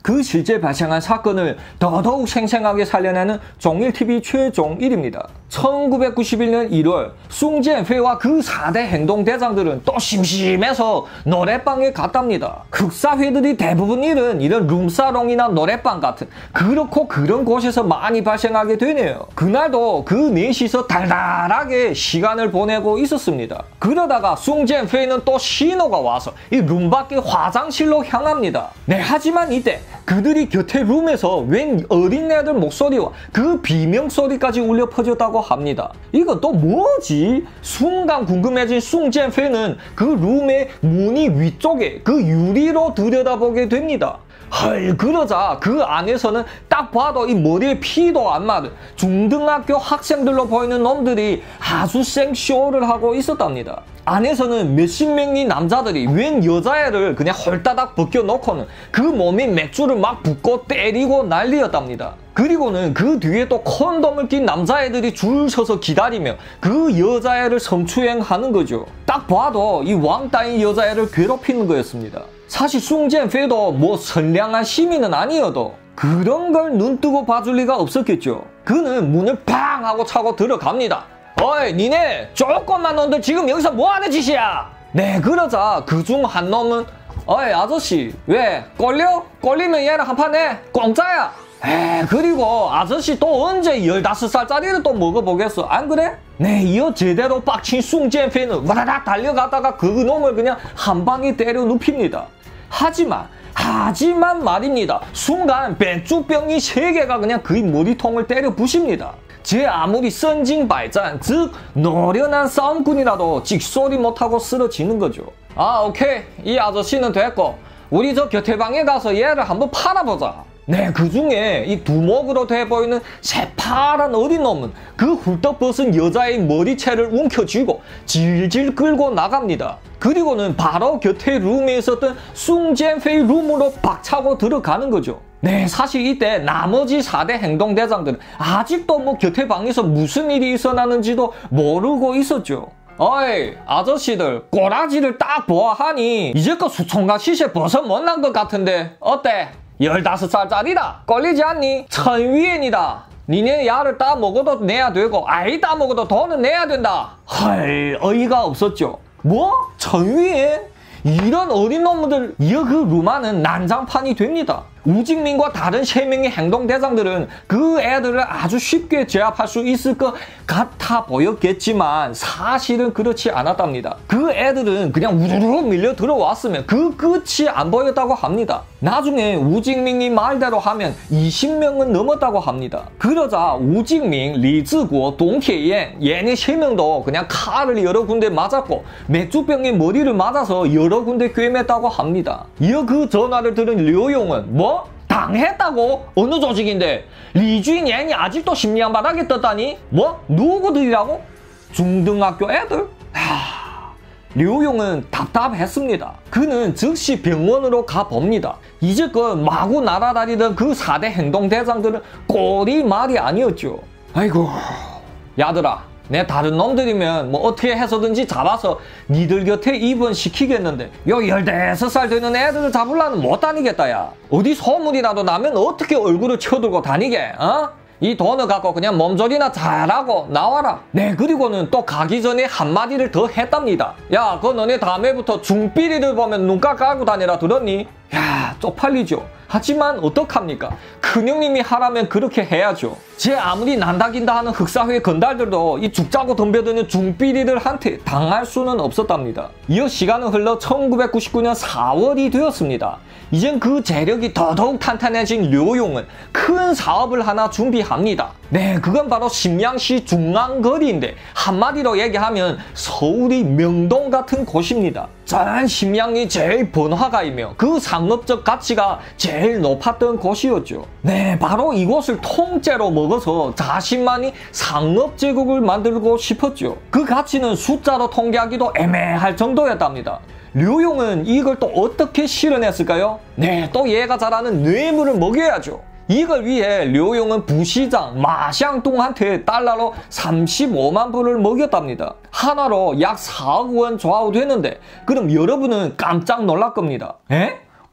그 실제 발생한 사건을 더더욱 생생하게 살려내는 종일TV 최종 1위입니다. 1991년 1월 숭젠페이와 그 4대 행동대장들은 또 심심해서 노래방에 갔답니다. 흑사회들이 대부분 일은 이런 룸사롱이나 노래방 같은 그렇고 그런 곳에서 많이 발생하게 되네요. 그날도 그 넷이서 달달하게 시간을 보내고 있었습니다. 그러다가 숭젠페이는 또 신호가 와서 이 룸 밖의 화장실로 향합니다. 네, 하지만 이때 그들이 곁에 룸에서 웬 어린애들 목소리와 그 비명소리까지 울려 퍼졌다고 합니다. 이건 또 뭐지? 순간 궁금해진 숭젠페이는 그 룸의 문이 위쪽에 그 유리로 들여다보게 됩니다. 헐, 그러자 그 안에서는 딱 봐도 이 머리에 피도 안 마른 중등학교 학생들로 보이는 놈들이 아주 생쇼를 하고 있었답니다. 안에서는 몇십 명의 남자들이 웬 여자애를 그냥 헐따닥 벗겨놓고는 그 몸에 맥주를 막 붓고 때리고 난리였답니다. 그리고는 그 뒤에 또 콘돔을 낀 남자애들이 줄 서서 기다리며 그 여자애를 성추행하는 거죠. 딱 봐도 이 왕따인 여자애를 괴롭히는 거였습니다. 사실 숭젠페이도 뭐 선량한 시민은 아니어도 그런 걸 눈뜨고 봐줄 리가 없었겠죠. 그는 문을 팡 하고 차고 들어갑니다. 어이, 니네 조금만 놈들 지금 여기서 뭐하는 짓이야? 네, 그러자 그중 한 놈은 어이, 아저씨 왜 꼴려? 꼴리면 얘랑 한판 해. 공짜야. 그리고 아저씨 또 언제 15살짜리를 또 먹어보겠어, 안 그래? 네, 이어 제대로 빡친 숭젠페이는 와다닥 달려가다가 그 놈을 그냥 한 방에 때려 눕힙니다. 하지만 말입니다. 순간 맥주병이 3개가 그냥 그의 머리통을 때려 부십니다. 제 아무리 선징발전, 즉 노련한 싸움꾼이라도 찍소리 못하고 쓰러지는 거죠. 아, 오케이, 이 아저씨는 됐고 우리 저 곁에방에 가서 얘를 한번 팔아보자. 네, 그 중에 이 두목으로 돼 보이는 새파란 어린 놈은 그 훌떡 벗은 여자의 머리채를 움켜쥐고 질질 끌고 나갑니다. 그리고는 바로 곁에 룸에 있었던 숭젠페이 룸으로 박차고 들어가는 거죠. 네, 사실 이때 나머지 4대 행동대장들은 아직도 뭐 곁에 방에서 무슨 일이 있어나는지도 모르고 있었죠. 어이, 아저씨들 꼬라지를 딱 보아하니 이제껏 수총각 시세 벗어 못난 것 같은데 어때? 15살짜리다. 꼴리지 않니? 천위엔이다. 니네 야를 따먹어도 내야 되고 아이 따먹어도 돈은 내야 된다. 헐, 어이가 없었죠. 뭐? 천위엔? 이런 어린 놈들, 이어 그 루마는 난장판이 됩니다. 우직민과 다른 3명의 행동대장들은 그 애들을 아주 쉽게 제압할 수 있을 것 같아 보였겠지만 사실은 그렇지 않았답니다. 그 애들은 그냥 우르르 밀려 들어왔으면 그 끝이 안 보였다고 합니다. 나중에 우직민이 말대로 하면 20명은 넘었다고 합니다. 그러자 우직민, 리즈고, 동태옌 얘네 3명도 그냥 칼을 여러 군데 맞았고 맥주병에 머리를 맞아서 여러 군데 꿰맸다고 합니다. 이어 그 전화를 들은 류용은 뭐? 당했다고? 어느 조직인데? 리주인이 아직도 심리한 바닥에 떴다니? 뭐? 누구들이라고? 중등학교 애들? 류용은 답답했습니다. 그는 즉시 병원으로 가봅니다. 이제껏 마구 날아다니던 그 4대 행동대장들은 꼴이 말이 아니었죠. 아이고, 야들아, 내 다른 놈들이면 뭐 어떻게 해서든지 잡아서 니들 곁에 입원시키겠는데 요 15살 되는 애들을 잡으려는 못 다니겠다. 야, 어디 소문이라도 나면 어떻게 얼굴을 쳐들고 다니게? 어? 이 돈을 갖고 그냥 몸조리나 잘하고 나와라. 네, 그리고는 또 가기 전에 한마디를 더 했답니다. 야, 그 너네 다음에부터 중삐리를 보면 눈깔 깔고 다니라 들었니? 야, 쪽팔리죠. 하지만 어떡합니까? 큰형님이 하라면 그렇게 해야죠. 제 아무리 난다긴다 하는 흑사회 건달들도 이 죽자고 덤벼드는 중삐리들한테 당할 수는 없었답니다. 이어 시간은 흘러 1999년 4월이 되었습니다. 이젠 그 재력이 더더욱 탄탄해진 류용은 큰 사업을 하나 준비합니다. 네, 그건 바로 심양시 중앙거리인데 한마디로 얘기하면 서울의 명동 같은 곳입니다. 전 심양이 제일 번화가이며 그 상업적 가치가 제일 높았던 곳이었죠. 네, 바로 이곳을 통째로 먹어서 자신만이 상업제국을 만들고 싶었죠. 그 가치는 숫자로 통계하기도 애매할 정도였답니다. 류용은 이걸 또 어떻게 실현했을까요? 네, 또 얘가 잘 아는 뇌물을 먹여야죠. 이걸 위해 류용은 부시장 마샹동한테 달러로 35만 불을 먹였답니다. 하나로 약 4억 원 좌우되는데 그럼 여러분은 깜짝 놀랄 겁니다. 에?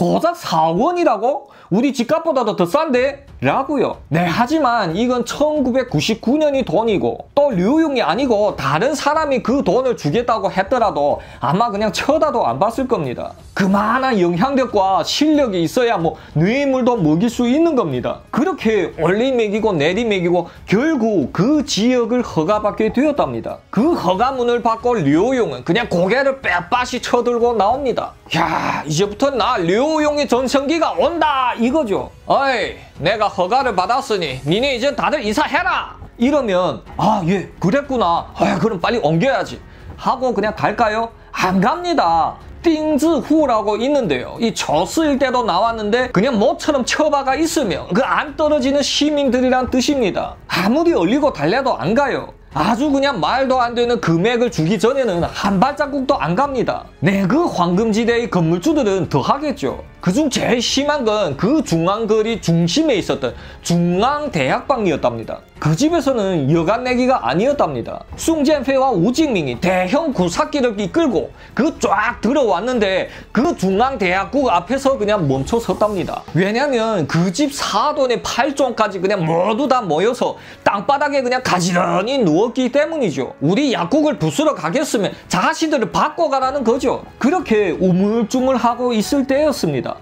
고작 4원이라고? 우리 집값보다도 더 싼데? 라고요. 네, 하지만 이건 1999년이 돈이고 또 류용이 아니고 다른 사람이 그 돈을 주겠다고 했더라도 아마 그냥 쳐다도 안 봤을 겁니다. 그만한 영향력과 실력이 있어야 뭐 뇌물도 먹일 수 있는 겁니다. 그렇게 올리맥이고 내리맥이고 결국 그 지역을 허가받게 되었답니다. 그 허가문을 받고 류용은 그냥 고개를 빳빳이 쳐들고 나옵니다. 야, 이제부터 나 류용의 전성기가 온다 이거죠. 어이, 내가 허가를 받았으니 니네 이제 다들 이사해라 이러면 아, 예, 그랬구나. 그럼 빨리 옮겨야지 하고 그냥 갈까요? 안 갑니다. 띵즈후라고 있는데요. 이 저스일 때도 나왔는데 그냥 모처럼 처박아 있으면 그 안 떨어지는 시민들이란 뜻입니다. 아무리 얼리고 달래도 안 가요. 아주 그냥 말도 안 되는 금액을 주기 전에는 한 발자국도 안 갑니다. 네, 그 황금지대의 건물주들은 더 하겠죠. 그중 제일 심한 건 그 중앙거리 중심에 있었던 중앙대학방이었답니다. 그 집에서는 여간 내기가 아니었답니다. 숭젠페와 우징밍이 대형 굴삭기를 이끌고 그 쫙 들어왔는데 그 중앙대학국 앞에서 그냥 멈춰 섰답니다. 왜냐면 그 집 사돈의 8종까지 그냥 모두 다 모여서 땅바닥에 그냥 가지런히 누웠기 때문이죠. 우리 약국을 부수러 가겠으면 자신들을 바꿔가라는 거죠. 그렇게 우물쭈물하고 있을 때였습니다.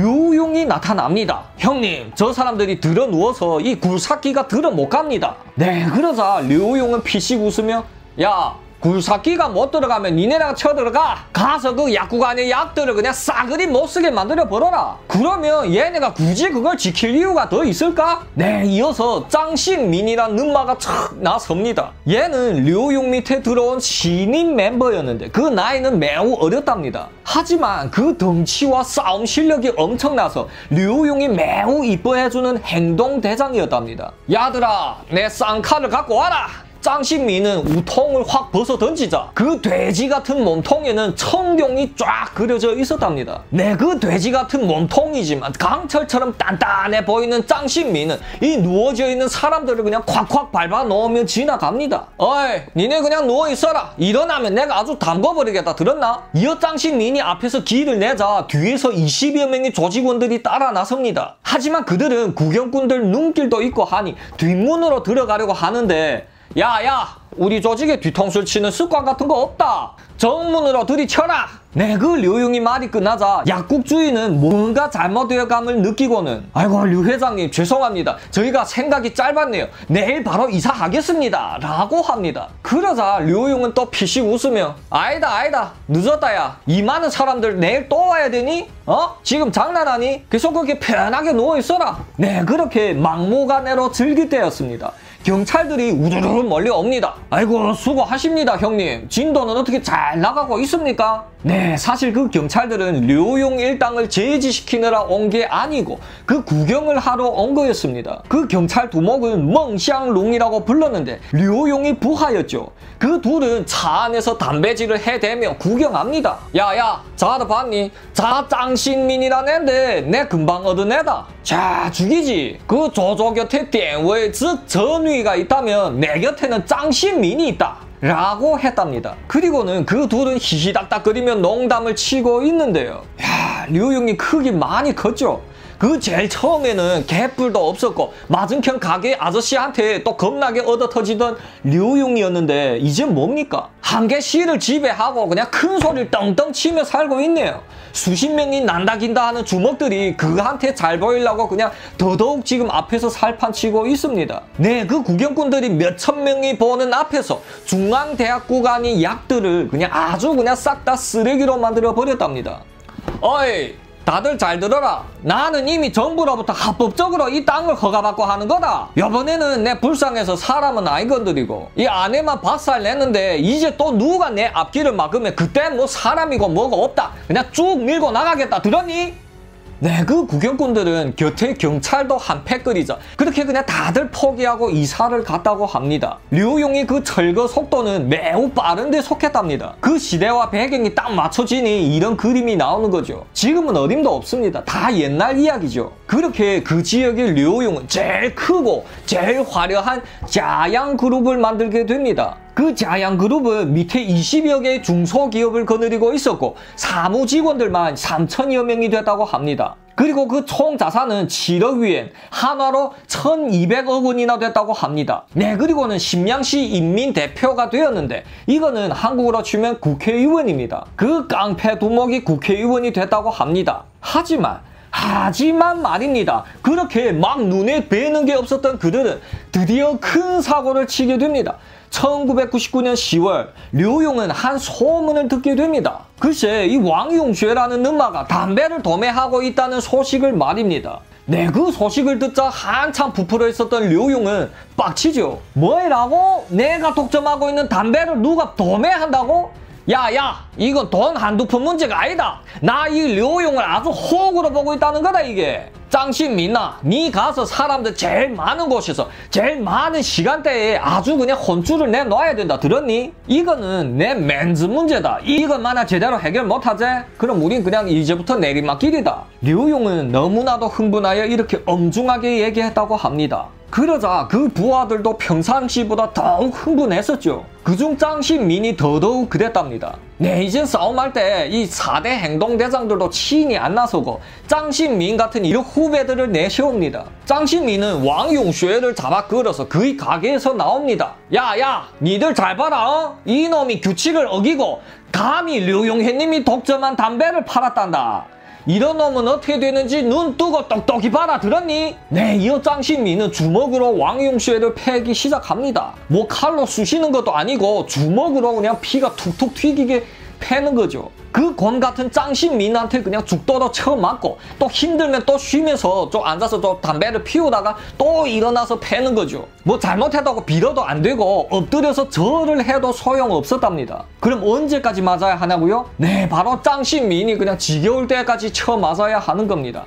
류용이 나타납니다. 형님, 저 사람들이 들어 누워서 이 굴삭기가 들어 못 갑니다. 네, 그러자 류용은 피식 웃으며 야, 굴삭기가 못 들어가면 니네랑 쳐들어가. 가서 그 약국 안에 약들을 그냥 싸그리 못 쓰게 만들어 버려라. 그러면 얘네가 굳이 그걸 지킬 이유가 더 있을까? 네, 이어서 짱신민이란 눈마가 촥 나섭니다. 얘는 류용 밑에 들어온 신인 멤버였는데 그 나이는 매우 어렸답니다. 하지만 그 덩치와 싸움 실력이 엄청나서 류용이 매우 이뻐해주는 행동대장이었답니다. 야들아, 내 쌍칼을 갖고 와라. 짱신미는 우통을 확 벗어 던지자 그 돼지 같은 몸통에는 청룡이 쫙 그려져 있었답니다. 네, 그 돼지 같은 몸통이지만 강철처럼 단단해 보이는 짱신미는 이 누워져 있는 사람들을 그냥 콱콱 밟아 놓으며 지나갑니다. 어이, 니네 그냥 누워 있어라. 일어나면 내가 아주 담궈버리겠다. 들었나? 이어 짱신민이 앞에서 기를 내자 뒤에서 20여 명의 조직원들이 따라 나섭니다. 하지만 그들은 구경꾼들 눈길도 있고 하니 뒷문으로 들어가려고 하는데 야야, 우리 조직에 뒤통수를 치는 습관 같은 거 없다. 정문으로 들이쳐라. 네, 그 류용이 말이 끝나자 약국 주인은 뭔가 잘못되어감을 느끼고는 아이고, 류 회장님 죄송합니다. 저희가 생각이 짧았네요. 내일 바로 이사하겠습니다. 라고 합니다. 그러자 류용은 또 피식 웃으며 아니다 늦었다. 야, 이 많은 사람들 내일 또 와야 되니? 지금 장난하니? 계속 그렇게 편하게 누워있어라. 네, 그렇게 막무가내로 즐길 때였습니다. 경찰들이 우르르 몰려옵니다. 아이고, 수고하십니다 형님. 진도는 어떻게 잘 나가고 있습니까? 네, 사실 그 경찰들은 류용 일당을 제지시키느라 온 게 아니고 그 구경을 하러 온 거였습니다. 그 경찰 두목은 멍샹룽이라고 불렀는데 류용이 부하였죠. 그 둘은 차 안에서 담배질을 해대며 구경합니다. 야야, 자도 봤니? 자 짱신민이란 애인데 내 금방 얻은 애다. 자, 죽이지. 그 조조 곁에 땡웨이 즉 전위가 있다면 내 곁에는 짱신민이 있다. 라고 했답니다. 그리고는 그 둘은 히히닥닥거리며 농담을 치고 있는데요. 야, 류용이 크기 많이 컸죠. 그 제일 처음에는 개뿔도 없었고 맞은편 가게 아저씨한테 또 겁나게 얻어터지던 류용이었는데 이제 뭡니까? 한개 시를 지배하고 그냥 큰 소리를 떵떵 치며 살고 있네요. 수십 명이 난다긴다 하는 주먹들이 그한테 잘 보이려고 그냥 더더욱 지금 앞에서 살판치고 있습니다. 네, 그 구경꾼들이 몇천 명이 보는 앞에서 중앙대학국 안의 약들을 그냥 아주 그냥 싹 다 쓰레기로 만들어 버렸답니다. 어이, 다들 잘 들어라. 나는 이미 정부로부터 합법적으로 이 땅을 허가받고 하는 거다. 이번에는 내 불쌍해서 사람은 아이 건드리고 이 안에만 박살 냈는데 이제 또 누가 내 앞길을 막으면 그때 뭐 사람이고 뭐가 없다. 그냥 쭉 밀고 나가겠다. 들었니? 네, 그 구경꾼들은 곁에 경찰도 한패 끓이자 그렇게 그냥 다들 포기하고 이사를 갔다고 합니다. 류용이 그 철거 속도는 매우 빠른 데 속했답니다. 그 시대와 배경이 딱 맞춰지니 이런 그림이 나오는 거죠. 지금은 어림도 없습니다. 다 옛날 이야기죠. 그렇게 그 지역의 류용은 제일 크고 제일 화려한 자양 그룹을 만들게 됩니다. 그 자양그룹은 밑에 20여 개의 중소기업을 거느리고 있었고 사무 직원들만 3천여 명이 됐다고 합니다. 그리고 그 총 자산은 7억 위엔, 한화로 1200억 원이나 됐다고 합니다. 네, 그리고는 심양시 인민대표가 되었는데 이거는 한국으로 치면 국회의원입니다. 그 깡패 두목이 국회의원이 됐다고 합니다. 하지만 말입니다. 그렇게 막 눈에 뵈는 게 없었던 그들은 드디어 큰 사고를 치게 됩니다. 1999년 10월 류용은 한 소문을 듣게 됩니다. 글쎄 이 왕용쉐라는 엄마가 담배를 도매하고 있다는 소식을 말입니다. 네, 그 소식을 듣자 한참 부풀어 있었던 류용은 빡치죠. 뭐라고? 내가 독점하고 있는 담배를 누가 도매한다고? 야야, 이건 돈 한두 푼 문제가 아니다. 나 이 류용을 아주 호구로 보고 있다는 거다 이게. 짱신민아, 니 가서 사람들 제일 많은 곳에서 제일 많은 시간대에 아주 그냥 혼쭐을 내놔야 된다. 들었니? 이거는 내 맨즈 문제다. 이것만은 제대로 해결 못하지? 그럼 우린 그냥 이제부터 내리막길이다. 류용은 너무나도 흥분하여 이렇게 엄중하게 얘기했다고 합니다. 그러자 그 부하들도 평상시보다 더욱 흥분했었죠. 그중 짱신민이 더더욱 그랬답니다. 네, 이젠 싸움할 때 이 4대 행동대장들도 친히 안 나서고 짱신민 같은 이런 후배들을 내세웁니다. 짱신민은 왕용쉐를 잡아 끌어서 그의 가게에서 나옵니다. 야야, 니들 잘 봐라. 어? 이놈이 규칙을 어기고 감히 류용혜님이 독점한 담배를 팔았단다. 이런 놈은 어떻게 되는지 눈 뜨고 똑똑히 봐라. 들었니? 네, 이어 짱신민은 주먹으로 왕용쉐를 패기 시작합니다. 뭐 칼로 쑤시는 것도 아니고 주먹으로 그냥 피가 툭툭 튀기게 패는 거죠. 그 곰 같은 짱신민한테 그냥 죽도록 쳐맞고 또 힘들면 또 쉬면서 좀 앉아서 좀 담배를 피우다가 또 일어나서 패는 거죠. 뭐 잘못했다고 빌어도 안 되고 엎드려서 절을 해도 소용없었답니다. 그럼 언제까지 맞아야 하냐고요? 네, 바로 짱신민이 그냥 지겨울 때까지 쳐 맞아야 하는 겁니다.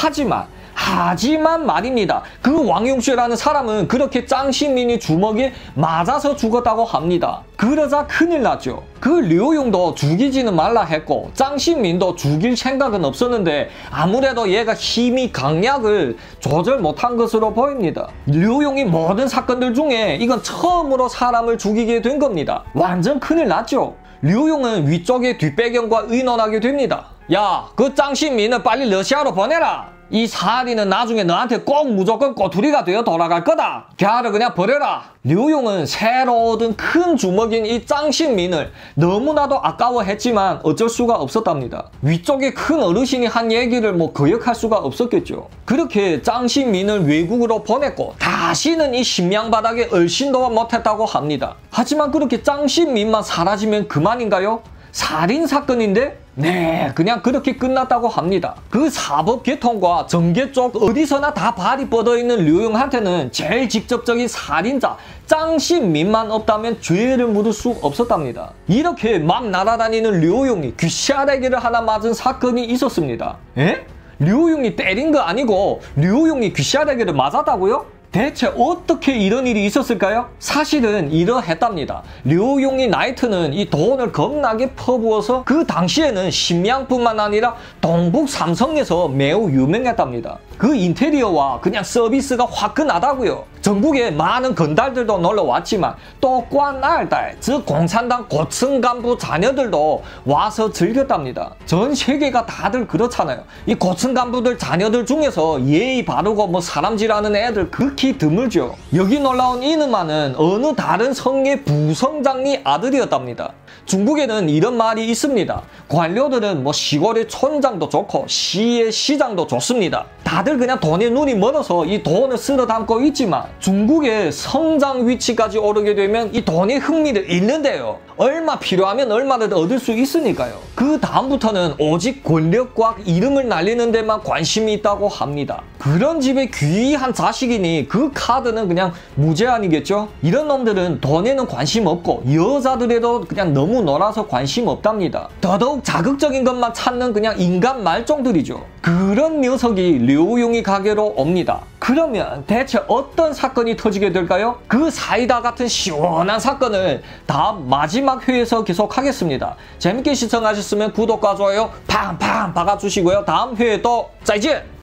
하지만 말입니다. 그 왕용쉐라는 사람은 그렇게 짱신민이 주먹에 맞아서 죽었다고 합니다. 그러자 큰일 났죠. 그 류용도 죽이지는 말라 했고 짱신민도 죽일 생각은 없었는데 아무래도 얘가 힘이 강약을 조절 못한 것으로 보입니다. 류용이 모든 사건들 중에 이건 처음으로 사람을 죽이게 된 겁니다. 완전 큰일 났죠. 류용은 위쪽의 뒷배경과 의논하게 됩니다. 야, 그 짱신민을 빨리 러시아로 보내라. 이 사리는 나중에 너한테 꼭 무조건 꼬투리가 되어 돌아갈 거다. 걔를 그냥 버려라. 류용은 새로 얻은 큰 주먹인 이 짱신민을 너무나도 아까워했지만 어쩔 수가 없었답니다. 위쪽에 큰 어르신이 한 얘기를 뭐 거역할 수가 없었겠죠. 그렇게 짱신민을 외국으로 보냈고 다시는 이 심양 바닥에 얼씬도 못했다고 합니다. 하지만 그렇게 짱신민만 사라지면 그만인가요? 살인사건인데? 네, 그냥 그렇게 끝났다고 합니다. 그 사법계통과 정계 쪽 어디서나 다 발이 뻗어있는 류용한테는 제일 직접적인 살인자 짱신민만 없다면 죄를 물을 수 없었답니다. 이렇게 막 날아다니는 류용이 귀시아래기를 하나 맞은 사건이 있었습니다. 에? 류용이 때린 거 아니고 류용이 귀시아래기를 맞았다고요? 대체 어떻게 이런 일이 있었을까요? 사실은 이러했답니다. 류용이 나이트는 이 돈을 겁나게 퍼부어서 그 당시에는 심양뿐만 아니라 동북 삼성에서 매우 유명했답니다. 그 인테리어와 그냥 서비스가 화끈하다고요. 전국에 많은 건달들도 놀러 왔지만 또 관알달, 즉 공산당 고층 간부 자녀들도 와서 즐겼답니다. 전 세계가 다들 그렇잖아요. 이 고층 간부들 자녀들 중에서 예의 바르고 뭐 사람질하는 애들 극히 드물죠. 여기 놀라온 이누마는 어느 다른 성의 부성장리 아들이었답니다. 중국에는 이런 말이 있습니다. 관료들은 뭐 시골의 촌장도 좋고 시의 시장도 좋습니다. 다들 그냥 돈에 눈이 멀어서 이 돈을 쓸어 담고 있지만 중국의 성장 위치까지 오르게 되면 이 돈의 흥미를 잃는데요. 얼마 필요하면 얼마든 얻을 수 있으니까요. 그 다음부터는 오직 권력과 이름을 날리는 데만 관심이 있다고 합니다. 그런 집의 귀한 자식이니 그 카드는 그냥 무제한이겠죠? 이런 놈들은 돈에는 관심 없고 여자들에도 그냥 너무 놀아서 관심 없답니다. 더더욱 자극적인 것만 찾는 그냥 인간 말종들이죠. 그런 녀석이 류용이 가게로 옵니다. 그러면 대체 어떤 사건이 터지게 될까요? 그 사이다 같은 시원한 사건을 다음 마지막 회에서 계속하겠습니다. 재밌게 시청하셨으면 구독과 좋아요 팡팡 박아주시고요. 다음 회에 또 짜이지!